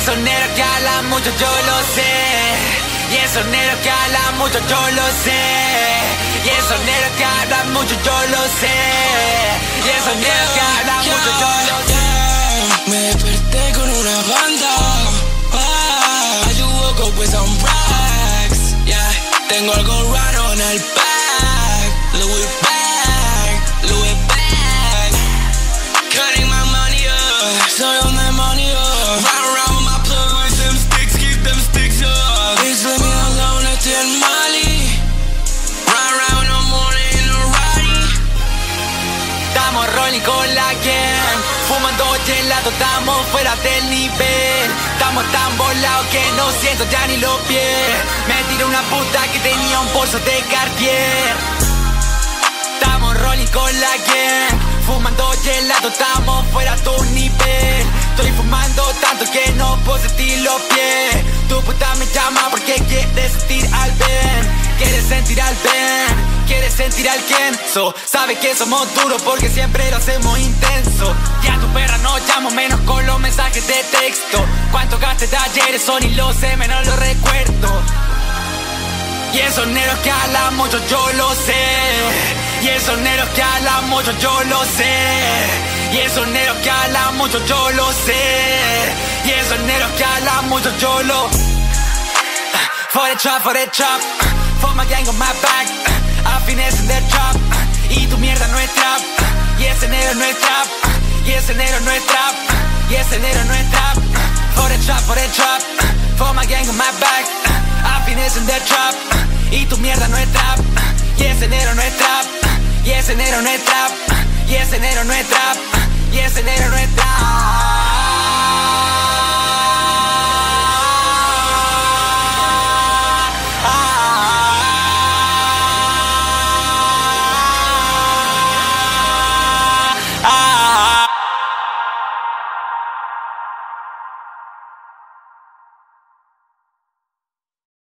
esos negros que hablan mucho yo lo sé. Y esos negros que hablan mucho yo lo sé. Y esos negros que hablan mucho yo lo sé. Y esos negros que hablan mucho yo lo sé. Me desperté con una banda. You woke up with some racks. Yeah, tengo algo raro en el back. Louis bag, Louis bag. Cutting my money up. Soy un demonio. Round around with my plug with them sticks. Keep them sticks up. Bitch, leave me alone, estoy en Mali. Round around no morning in a ride. Estamos rolling con la gang, fumando gelato, estamos fuera del nivel. Estamos tan volados que no siento ya ni los pies. Me tiré una puta que tenía un bolso de Cartier. Estamos rolling con la gang, fumando gelato, estamos fuera de tu nivel. Estoy fumando tanto que no puedo sentir los pies. Tu puta me llama porque quiere sentir al Ben. Quieres sentir al Ben, quieres sentir al Kenzo. Sabe que somos duros porque siempre lo hacemos intenso. Ya tu perra no llamo menos con los mensajes de texto. Cuánto gasté de ayer, eso ni lo sé, menos lo recuerdo. Y esos negros que hablan mucho yo lo sé. Y esos negros que hablan mucho yo lo sé. Y esos negros que hablan mucho yo lo sé. Y esos negros que hablan mucho yo lo. For the trap, for my gang on my back. I finesse in the trap. Y tu mierda no es trap. Y ese negro no es trap. Y ese negro no es trap. Y ese negro no es trap. For the trap, for my gang on my back. I finesse in the trap. Y tu mierda no es trap. Y ese negro no es trap. Y ese negro no es trap. Y ese negro no es trap. Y ese negro no es trap.